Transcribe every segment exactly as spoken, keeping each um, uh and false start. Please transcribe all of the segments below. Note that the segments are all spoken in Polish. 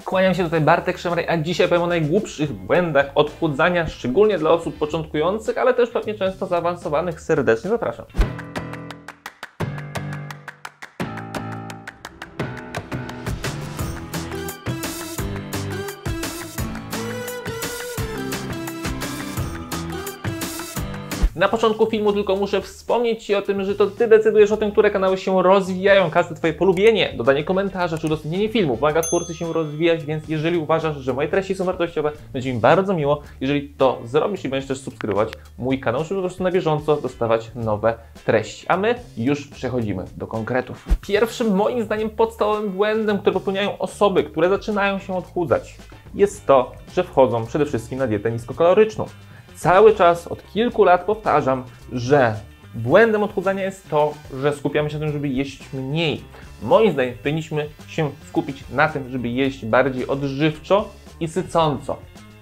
Kłaniam się tutaj, Bartek Szemraj, a dzisiaj powiem o najgłupszych błędach odchudzania, szczególnie dla osób początkujących, ale też pewnie często zaawansowanych. Serdecznie zapraszam. Na początku filmu tylko muszę wspomnieć Ci o tym, że to Ty decydujesz o tym, które kanały się rozwijają. Każde Twoje polubienie, dodanie komentarza czy udostępnienie filmu pomaga twórcy się rozwijać, więc jeżeli uważasz, że moje treści są wartościowe, będzie mi bardzo miło, jeżeli to zrobisz i będziesz też subskrybować mój kanał, żeby po prostu na bieżąco dostawać nowe treści. A my już przechodzimy do konkretów. Pierwszym moim zdaniem podstawowym błędem, który popełniają osoby, które zaczynają się odchudzać, jest to, że wchodzą przede wszystkim na dietę niskokaloryczną. Cały czas od kilku lat powtarzam, że błędem odchudzania jest to, że skupiamy się na tym, żeby jeść mniej. Moim zdaniem powinniśmy się skupić na tym, żeby jeść bardziej odżywczo i sycąco.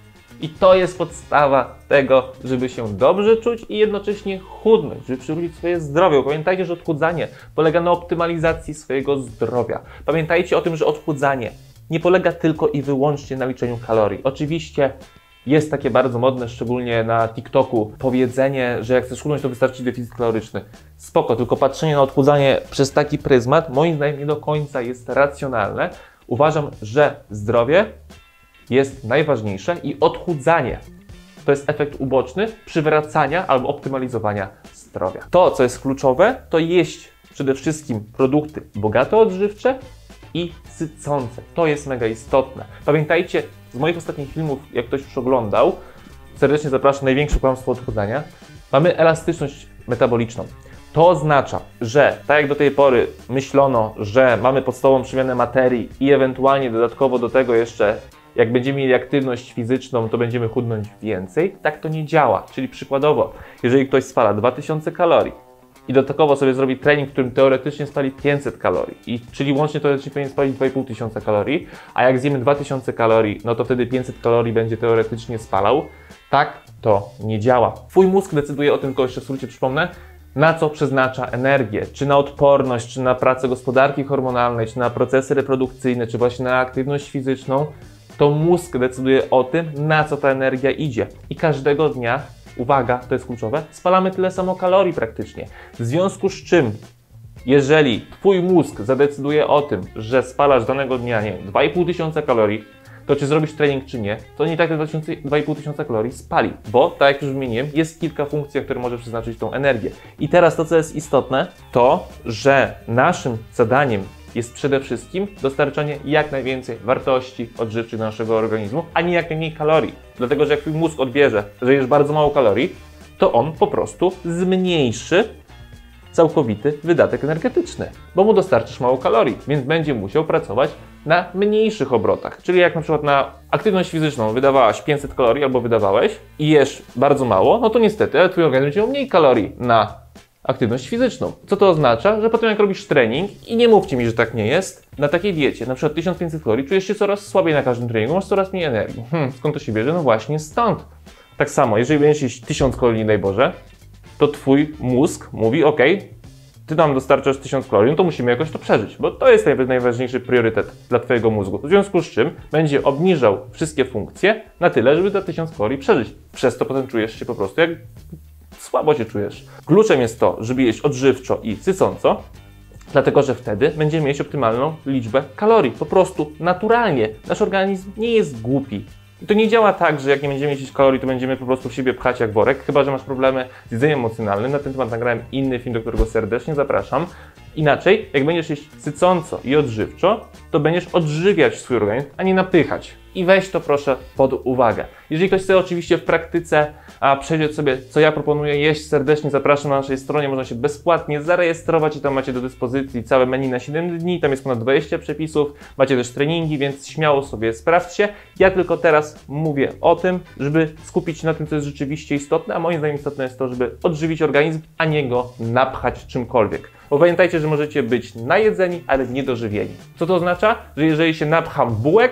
I to jest podstawa tego, żeby się dobrze czuć i jednocześnie chudnąć, żeby przywrócić swoje zdrowie. Pamiętajcie, że odchudzanie polega na optymalizacji swojego zdrowia. Pamiętajcie o tym, że odchudzanie nie polega tylko i wyłącznie na liczeniu kalorii. Oczywiście jest takie bardzo modne, szczególnie na TikToku, powiedzenie, że jak chcesz chudnąć, to wystarczy deficyt kaloryczny. Spoko, tylko patrzenie na odchudzanie przez taki pryzmat moim zdaniem nie do końca jest racjonalne. Uważam, że zdrowie jest najważniejsze i odchudzanie to jest efekt uboczny przywracania albo optymalizowania zdrowia. To, co jest kluczowe, to jeść przede wszystkim produkty bogate odżywcze i sycące. To jest mega istotne. Pamiętajcie, z moich ostatnich filmów, jak ktoś już oglądał, serdecznie zapraszam, największe kłamstwo odchudzania. Mamy elastyczność metaboliczną. To oznacza, że tak jak do tej pory myślono, że mamy podstawową przemianę materii i ewentualnie dodatkowo do tego jeszcze, jak będziemy mieli aktywność fizyczną, to będziemy chudnąć więcej. Tak to nie działa. Czyli przykładowo, jeżeli ktoś spala dwa tysiące kalorii, i dodatkowo sobie zrobi trening, w którym teoretycznie spali pięćset kalorii, i, czyli łącznie teoretycznie powinien spalić dwa i pół tysiąca kalorii, a jak zjemy dwa tysiące kalorii, no to wtedy pięćset kalorii będzie teoretycznie spalał. Tak to nie działa. Twój mózg decyduje o tym, tylko jeszcze w skrócie przypomnę, na co przeznacza energię, czy na odporność, czy na pracę gospodarki hormonalnej, czy na procesy reprodukcyjne, czy właśnie na aktywność fizyczną. To mózg decyduje o tym, na co ta energia idzie. I każdego dnia, uwaga, to jest kluczowe, spalamy tyle samo kalorii praktycznie. W związku z czym, jeżeli Twój mózg zadecyduje o tym, że spalasz danego dnia, nie wiem, dwa i pół tysiąca kalorii, to czy zrobisz trening, czy nie, to nie tak te dwa i pół tysiąca kalorii spali, bo, tak jak już wymieniłem, jest kilka funkcji, które może przeznaczyć tą energię. I teraz to, co jest istotne, to, że naszym zadaniem jest przede wszystkim dostarczanie jak najwięcej wartości odżywczych do naszego organizmu, a nie jak najmniej kalorii. Dlatego, że jak Twój mózg odbierze, że jesz bardzo mało kalorii, to on po prostu zmniejszy całkowity wydatek energetyczny, bo mu dostarczysz mało kalorii, więc będzie musiał pracować na mniejszych obrotach. Czyli jak na przykład na aktywność fizyczną wydawałaś pięćset kalorii albo wydawałeś i jesz bardzo mało, no to niestety Twój organizm będzie miał mniej kalorii na aktywność fizyczną. Co to oznacza? Że potem jak robisz trening, i nie mówcie mi, że tak nie jest, na takiej diecie, na przykład tysiąc pięćset kalorii, czujesz się coraz słabiej na każdym treningu, masz coraz mniej energii. Hmm, skąd to się bierze? No właśnie stąd. Tak samo, jeżeli będziesz jeść tysiąc kalorii, daj Boże, to Twój mózg mówi, ok, Ty nam dostarczasz tysiąc kalorii, no to musimy jakoś to przeżyć, bo to jest najważniejszy priorytet dla Twojego mózgu. W związku z czym będzie obniżał wszystkie funkcje na tyle, żeby te tysiąc kalorii przeżyć. Przez to potem czujesz się po prostu jak słabo się czujesz. Kluczem jest to, żeby jeść odżywczo i sycąco, dlatego że wtedy będziemy mieć optymalną liczbę kalorii. Po prostu naturalnie. Nasz organizm nie jest głupi. I to nie działa tak, że jak nie będziemy jeść kalorii, to będziemy po prostu w siebie pchać jak worek, chyba że masz problemy z jedzeniem emocjonalnym. Na ten temat nagrałem inny film, do którego serdecznie zapraszam. Inaczej, jak będziesz jeść sycąco i odżywczo, to będziesz odżywiać swój organizm, a nie napychać. I weź to proszę pod uwagę. Jeżeli ktoś chce oczywiście w praktyce a przejrzeć sobie, co ja proponuję jeść, serdecznie zapraszam na naszej stronie. Można się bezpłatnie zarejestrować i tam macie do dyspozycji całe menu na siedem dni. Tam jest ponad dwadzieścia przepisów. Macie też treningi, więc śmiało sobie sprawdźcie. Ja tylko teraz mówię o tym, żeby skupić się na tym, co jest rzeczywiście istotne, a moim zdaniem istotne jest to, żeby odżywić organizm, a nie go napchać czymkolwiek. Bo pamiętajcie, że możecie być najedzeni, ale niedożywieni. Co to oznacza? Że jeżeli się napcham bułek,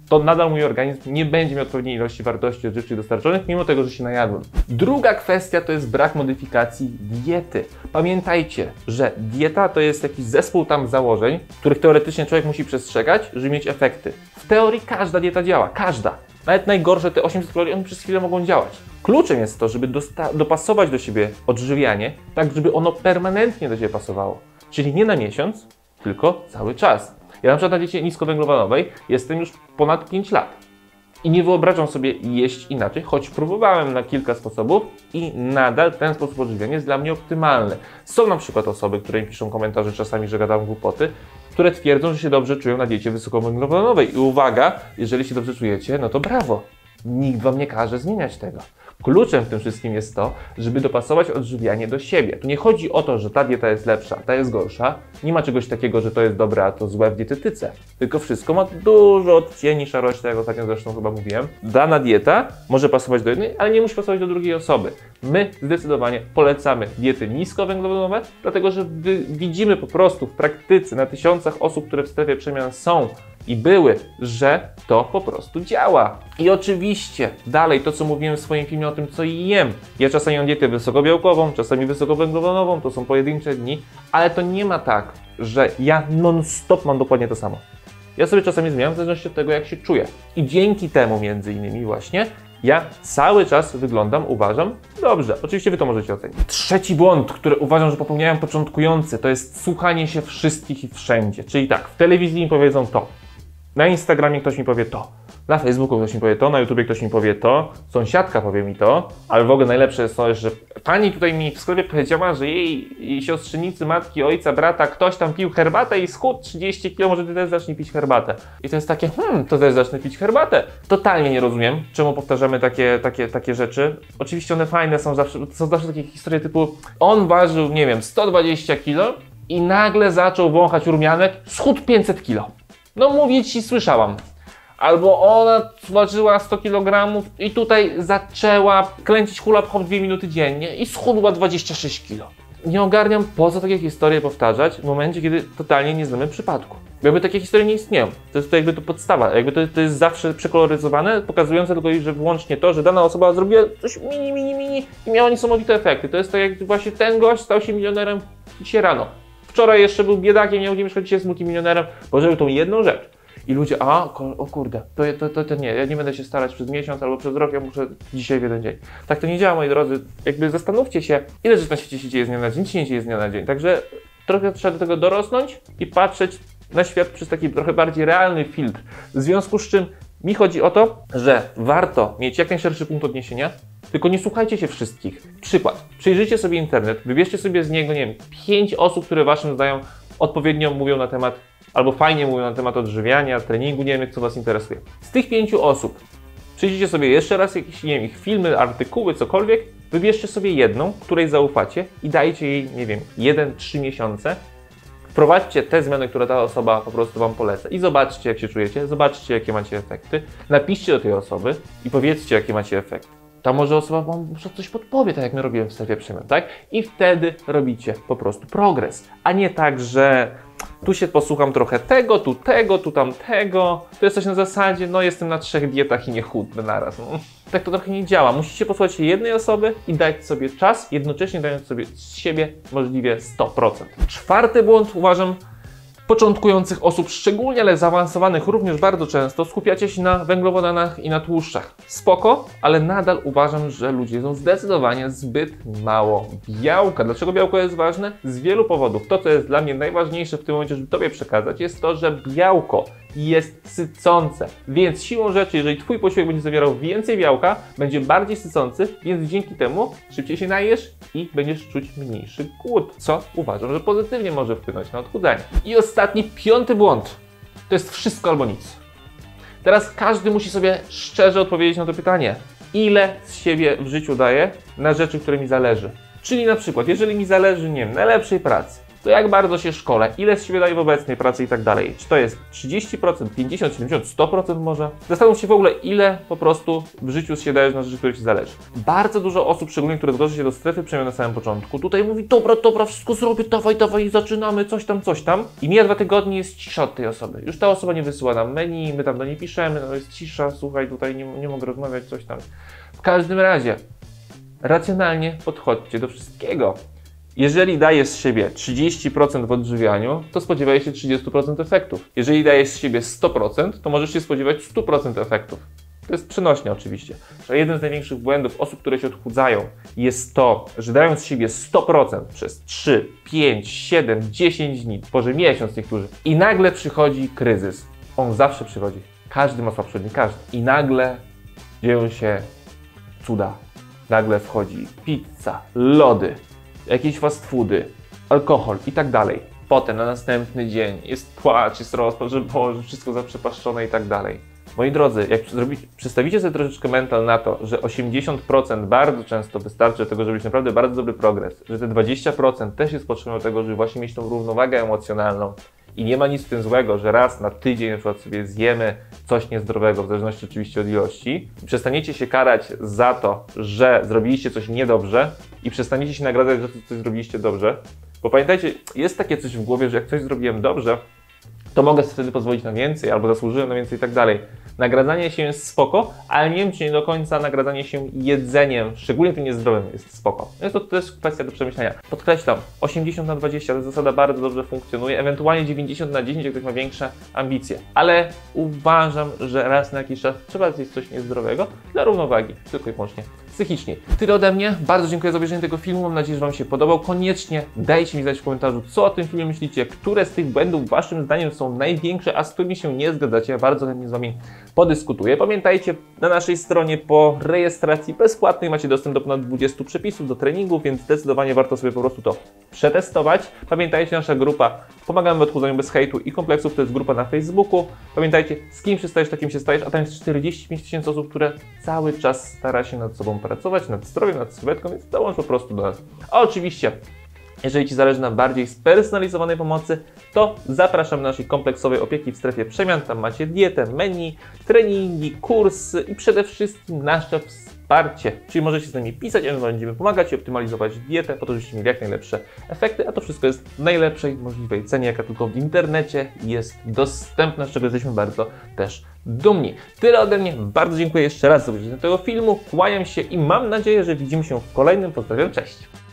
to nadal mój organizm nie będzie miał odpowiedniej ilości wartości odżywczych dostarczonych, mimo tego, że się najadłem. Druga kwestia to jest brak modyfikacji diety. Pamiętajcie, że dieta to jest jakiś zespół tam założeń, których teoretycznie człowiek musi przestrzegać, żeby mieć efekty. W teorii każda dieta działa, każda. Nawet najgorsze te osiemset kalorii, one przez chwilę mogą działać. Kluczem jest to, żeby dopasować do siebie odżywianie, tak żeby ono permanentnie do siebie pasowało. Czyli nie na miesiąc, tylko cały czas. Ja na przykład na diecie niskowęglowodanowej jestem już ponad pięć lat. I nie wyobrażam sobie jeść inaczej, choć próbowałem na kilka sposobów i nadal ten sposób odżywiania jest dla mnie optymalny. Są na przykład osoby, które mi piszą komentarze czasami, że gadam głupoty, które twierdzą, że się dobrze czują na diecie wysokowęglowodanowej. I uwaga, jeżeli się dobrze czujecie, no to brawo. Nikt wam nie każe zmieniać tego. Kluczem w tym wszystkim jest to, żeby dopasować odżywianie do siebie. Tu nie chodzi o to, że ta dieta jest lepsza, ta jest gorsza. Nie ma czegoś takiego, że to jest dobre, a to złe w dietetyce. Tylko wszystko ma dużo odcieni szarości, jak ostatnio zresztą chyba mówiłem. Dana dieta może pasować do jednej, ale nie musi pasować do drugiej osoby. My zdecydowanie polecamy diety niskowęglowodanowe, dlatego że widzimy po prostu w praktyce na tysiącach osób, które w strefie przemian są i były, że to po prostu działa. I oczywiście dalej to, co mówiłem w swoim filmie o tym, co jem. Ja czasami mam dietę wysokobiałkową, czasami wysokowęglowodanową, to są pojedyncze dni, ale to nie ma tak, że ja non-stop mam dokładnie to samo. Ja sobie czasami zmieniam w zależności od tego, jak się czuję. I dzięki temu między innymi właśnie ja cały czas wyglądam, uważam, dobrze. Oczywiście wy to możecie ocenić. Trzeci błąd, który uważam, że popełniają początkujący, to jest słuchanie się wszystkich i wszędzie. Czyli tak, w telewizji mi powiedzą to, na Instagramie ktoś mi powie to, na Facebooku ktoś mi powie to, na YouTubie ktoś mi powie to, sąsiadka powie mi to, ale w ogóle najlepsze jest to, że pani tutaj mi w sklepie powiedziała, że jej, jej siostrzenicy, matki, ojca, brata, ktoś tam pił herbatę i schudł trzydzieści kilo, może ty też zacznij pić herbatę. I to jest takie, hmm, to też zacznę pić herbatę. Totalnie nie rozumiem, czemu powtarzamy takie, takie, takie rzeczy. Oczywiście one fajne są zawsze, są zawsze takie historie typu, on ważył, nie wiem, sto dwadzieścia kilo i nagle zaczął wąchać rumianek, schudł pięćset kilo. No mówię ci, słyszałam. Albo ona ważyła sto kilogramów i tutaj zaczęła kręcić hula hop dwie minuty dziennie i schudła dwadzieścia sześć kilo. Nie ogarniam, po co takie historie powtarzać w momencie, kiedy totalnie nie znamy przypadku. Bo jakby takie historie nie istnieją. To jest to jakby to podstawa, jakby to, to jest zawsze przekoloryzowane, pokazujące tylko, że wyłącznie to, że dana osoba zrobiła coś mini, mini, mini i miała niesamowite efekty. To jest to, jak właśnie ten gość stał się milionerem dzisiaj rano. Wczoraj jeszcze był biedakiem, miał nie mieszkać, dzisiaj jest multimilionerem, bo zrobił tą jedną rzecz. I ludzie, a o kurde, to, to, to, to nie, ja nie będę się starać przez miesiąc albo przez rok, ja muszę dzisiaj w jeden dzień. Tak to nie działa, moi drodzy. Jakby zastanówcie się, ile rzeczy na świecie się dzieje z dnia na dzień, czy nie dzieje z dnia na dzień. Także trochę trzeba do tego dorosnąć i patrzeć na świat przez taki trochę bardziej realny filtr. W związku z czym mi chodzi o to, że warto mieć jak najszerszy punkt odniesienia, tylko nie słuchajcie się wszystkich. Przykład, przyjrzyjcie sobie internet, wybierzcie sobie z niego, nie wiem, pięć osób, które waszym zdaniem odpowiednio mówią na temat, albo fajnie mówią na temat odżywiania, treningu, nie wiem, co was interesuje. Z tych pięciu osób przyjrzyjcie sobie jeszcze raz jakieś, nie wiem, ich filmy, artykuły, cokolwiek, wybierzcie sobie jedną, której zaufacie i dajcie jej, nie wiem, jeden, trzy miesiące. Wprowadźcie te zmiany, które ta osoba po prostu wam poleca i zobaczcie, jak się czujecie, zobaczcie, jakie macie efekty. Napiszcie do tej osoby i powiedzcie, jakie macie efekty. Ta może osoba wam coś podpowie, tak jak my robiłem w strefie przemian, tak? I wtedy robicie po prostu progres, a nie tak, że tu się posłucham trochę tego, tu tego, tu tamtego. To jest coś na zasadzie, no jestem na trzech dietach i nie chudnę naraz. No, tak to trochę nie działa. Musicie posłuchać się jednej osoby i dać sobie czas, jednocześnie dając sobie z siebie możliwie sto procent. Czwarty błąd, uważam, początkujących osób, szczególnie, ale zaawansowanych również bardzo często, skupiacie się na węglowodanach i na tłuszczach. Spoko, ale nadal uważam, że ludzie jedzą zdecydowanie zbyt mało białka. Dlaczego białko jest ważne? Z wielu powodów. To, co jest dla mnie najważniejsze w tym momencie, żeby Tobie przekazać, jest to, że białko jest sycące. Więc siłą rzeczy, jeżeli Twój posiłek będzie zawierał więcej białka, będzie bardziej sycący, więc dzięki temu szybciej się najesz i będziesz czuć mniejszy głód, co uważam, że pozytywnie może wpłynąć na odchudzanie. I ostatni, piąty błąd. To jest wszystko albo nic. Teraz każdy musi sobie szczerze odpowiedzieć na to pytanie. Ile z siebie w życiu daję na rzeczy, które mi zależy? Czyli na przykład, jeżeli mi zależy, nie wiem, na lepszej pracy, to jak bardzo się szkolę, ile z siebie daję w obecnej pracy i tak dalej. Czy to jest trzydzieści procent, pięćdziesiąt, siedemdziesiąt, sto procent może? Zastanów się w ogóle, ile po prostu w życiu się dajesz na rzeczy, które Ci zależy. Bardzo dużo osób, szczególnie które zgłasza się do strefy przemian na samym początku, tutaj mówi, dobra, dobra, wszystko zrobię, dawaj, dawaj, zaczynamy, coś tam, coś tam. I mija dwa tygodnie, jest cisza od tej osoby. Już ta osoba nie wysyła nam menu, my tam do niej piszemy, no jest cisza, słuchaj, tutaj nie, nie mogę rozmawiać, coś tam. W każdym razie, racjonalnie podchodźcie do wszystkiego. Jeżeli dajesz z siebie trzydzieści procent w odżywianiu, to spodziewaj się trzydzieści procent efektów. Jeżeli dajesz z siebie sto procent, to możesz się spodziewać sto procent efektów. To jest przenośnia oczywiście. Że jeden z największych błędów osób, które się odchudzają, jest to, że dają z siebie sto procent przez trzy, pięć, siedem, dziesięć dni, może miesiąc niektórzy, i nagle przychodzi kryzys. On zawsze przychodzi. Każdy ma słabszy dzień, każdy. I nagle dzieją się cuda. Nagle wchodzi pizza, lody, jakieś fast foody, alkohol i tak dalej. Potem na następny dzień jest płacz, jest rozpacz, że Boże, wszystko zaprzepaszczone i tak dalej. Moi drodzy, jak przedstawicie sobie troszeczkę mental na to, że osiemdziesiąt procent bardzo często wystarczy do tego, żeby mieć naprawdę bardzo dobry progres, że te dwadzieścia procent też jest potrzebne do tego, żeby właśnie mieć tą równowagę emocjonalną i nie ma nic w tym złego, że raz na tydzień na przykład sobie zjemy coś niezdrowego, w zależności oczywiście od ilości, i przestaniecie się karać za to, że zrobiliście coś niedobrze i przestaniecie się nagradzać za to, co coś zrobiliście dobrze, bo pamiętajcie, jest takie coś w głowie, że jak coś zrobiłem dobrze, to mogę sobie wtedy pozwolić na więcej, albo zasłużyłem na więcej i tak dalej. Nagradzanie się jest spoko, ale nie wiem, czy nie do końca nagradzanie się jedzeniem, szczególnie tym niezdrowym, jest spoko. Jest to też kwestia do przemyślenia. Podkreślam, osiemdziesiąt na dwadzieścia, ta zasada bardzo dobrze funkcjonuje, ewentualnie dziewięćdziesiąt na dziesięć, jak ktoś ma większe ambicje. Ale uważam, że raz na jakiś czas trzeba zjeść coś niezdrowego dla równowagi, tylko i wyłącznie psychicznie. Tyle ode mnie. Bardzo dziękuję za obejrzenie tego filmu. Mam nadzieję, że Wam się podobał. Koniecznie dajcie mi znać w komentarzu, co o tym filmie myślicie, które z tych błędów Waszym zdaniem są największe, a z którymi się nie zgadzacie. Ja bardzo chętnie z Wami podyskutuję. Pamiętajcie, na naszej stronie po rejestracji bezpłatnej macie dostęp do ponad dwudziestu przepisów, do treningów, więc zdecydowanie warto sobie po prostu to przetestować. Pamiętajcie, nasza grupa Pomagamy w odchudzaniu bez hejtu i kompleksów, to jest grupa na Facebooku. Pamiętajcie, z kim się stajesz, takim się stajesz, a tam jest czterdzieści pięć tysięcy osób, które cały czas stara się nad sobą pracować, nad zdrowiem, nad sylwetką, więc dołącz po prostu do nas. A oczywiście, jeżeli Ci zależy na bardziej spersonalizowanej pomocy, to zapraszam do naszej kompleksowej opieki w strefie przemian. Tam macie dietę, menu, treningi, kursy i przede wszystkim nasze wsparcie. Czyli możecie z nami pisać, a my będziemy pomagać i optymalizować dietę po to, żebyście mieli jak najlepsze efekty, a to wszystko jest w najlepszej możliwej cenie, jaka tylko w internecie jest dostępna, z czego jesteśmy bardzo też dumni. Tyle ode mnie. Bardzo dziękuję jeszcze raz za obejrzenie tego filmu. Kłaniam się i mam nadzieję, że widzimy się w kolejnym. Pozdrawiam, cześć!